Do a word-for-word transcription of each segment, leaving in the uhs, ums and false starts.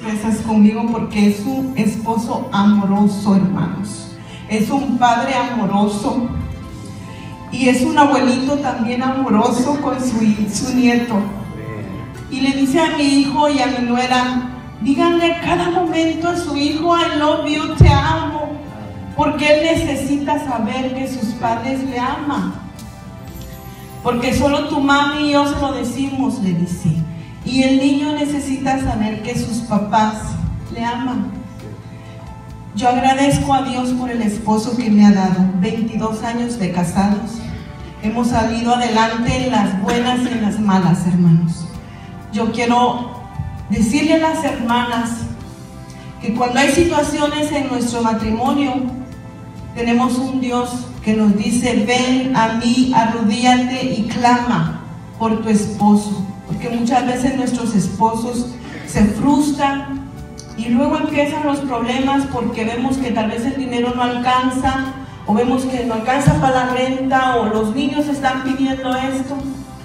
tristezas conmigo porque es un esposo amoroso, hermanos. Es un padre amoroso y es un abuelito también amoroso con su, su nieto. Y le dice a mi hijo y a mi nuera, díganle cada momento a su hijo, I love you, te amo, porque él necesita saber que sus padres le aman. Porque solo tu mami y yo se lo decimos, le dice. Y el niño necesita saber que sus papás le aman. Yo agradezco a Dios por el esposo que me ha dado. veintidós años de casados. Hemos salido adelante en las buenas y en las malas, hermanos. Yo quiero decirle a las hermanas que cuando hay situaciones en nuestro matrimonio, tenemos un Dios que nos dice, ven a mí, arrodíllate y clama por tu esposo. Porque muchas veces nuestros esposos se frustran y luego empiezan los problemas porque vemos que tal vez el dinero no alcanza, o vemos que no alcanza para la renta, o los niños están pidiendo esto.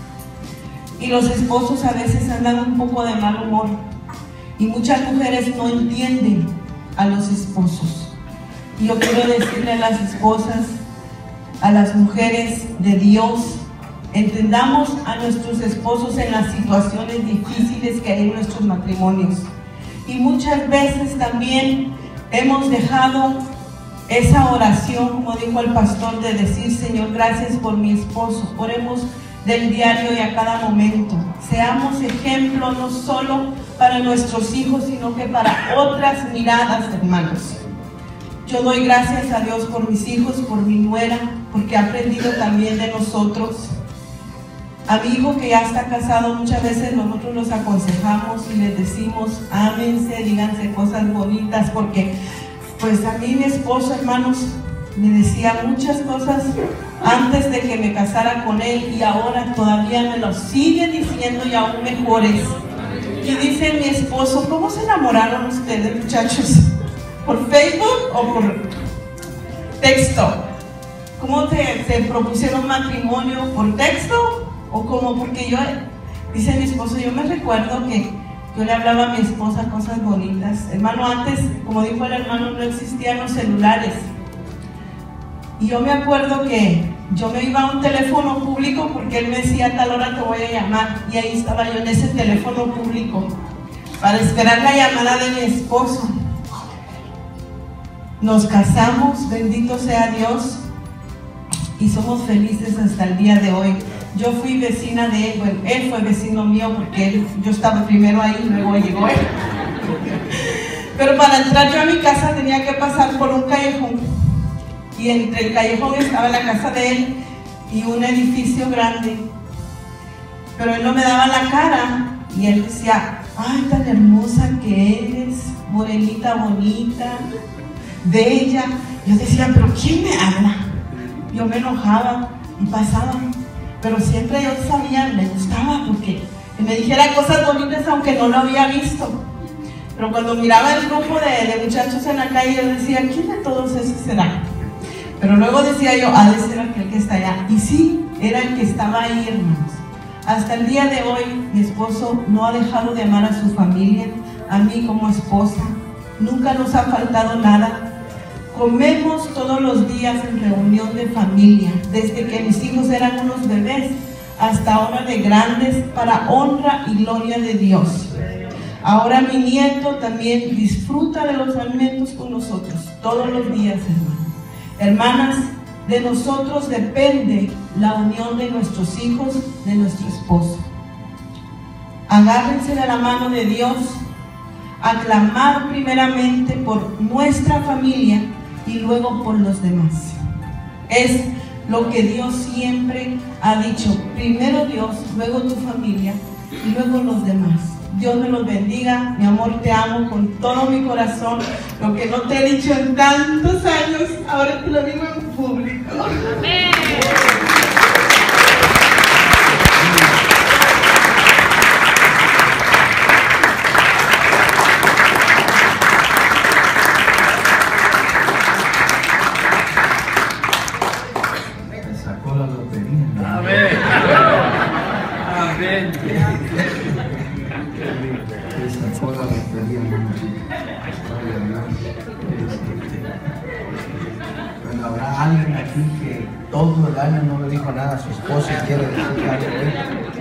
Y los esposos a veces andan un poco de mal humor. Y muchas mujeres no entienden a los esposos. Y yo quiero decirle a las esposas, a las mujeres de Dios, entendamos a nuestros esposos en las situaciones difíciles que hay en nuestros matrimonios. Y muchas veces también hemos dejado esa oración, como dijo el pastor, de decir, Señor, gracias por mi esposo. Oremos del diario y a cada momento. Seamos ejemplo no solo para nuestros hijos, sino que para otras miradas, hermanos. Yo doy gracias a Dios por mis hijos, por mi nuera, porque ha aprendido también de nosotros. A mi hijo que ya está casado, muchas veces nosotros los aconsejamos y les decimos, ámense, díganse cosas bonitas, porque pues a mí mi esposo, hermanos, me decía muchas cosas antes de que me casara con él y ahora todavía me lo sigue diciendo y aún mejores. Y dice mi esposo, ¿cómo se enamoraron ustedes, muchachos? ¿Por Facebook o por texto? ¿Cómo te, te propusieron matrimonio? ¿Por texto? ¿O cómo? Porque yo, dice mi esposo, yo me recuerdo que yo le hablaba a mi esposa cosas bonitas. Hermano, antes, como dijo el hermano, no existían los celulares. Y yo me acuerdo que yo me iba a un teléfono público porque él me decía, a tal hora te voy a llamar. Y ahí estaba yo en ese teléfono público para esperar la llamada de mi esposo. Nos casamos, bendito sea Dios, y somos felices hasta el día de hoy. Yo fui vecina de él, bueno, él fue vecino mío porque él, yo estaba primero ahí y luego llegó él. Pero para entrar yo a mi casa tenía que pasar por un callejón. Y entre el callejón estaba la casa de él y un edificio grande. Pero él no me daba la cara y él decía, ay, tan hermosa que eres, morenita bonita, bella. Yo decía, pero ¿quién me habla? Yo me enojaba y pasaba. Pero siempre yo sabía, me gustaba porque me dijera cosas bonitas aunque no lo había visto. Pero cuando miraba el grupo de, de muchachos en la calle, yo decía, ¿quién de todos esos será? Pero luego decía yo, ha de ser aquel que está allá. Y sí, era el que estaba ahí, hermanos. Hasta el día de hoy, mi esposo no ha dejado de amar a su familia, a mí como esposa. Nunca nos ha faltado nada. Comemos todos los días en reunión de familia, desde que mis hijos eran unos bebés hasta ahora de grandes, para honra y gloria de Dios. Ahora mi nieto también disfruta de los alimentos con nosotros todos los días, hermanos. Hermanas, de nosotros depende la unión de nuestros hijos, de nuestro esposo. Agárrense de la mano de Dios, aclamar primeramente por nuestra familia y luego por los demás. Es lo que Dios siempre ha dicho, primero Dios, luego tu familia y luego los demás. Dios me los bendiga, mi amor, te amo con todo mi corazón. Lo que no te he dicho en tantos años, ahora te lo digo en público. Amén. Sacó la lotería. Amén. Amén. Sacó la lotería. Este, bueno, habrá alguien aquí que todo el año no le dijo nada a su esposa y quiere decir algo.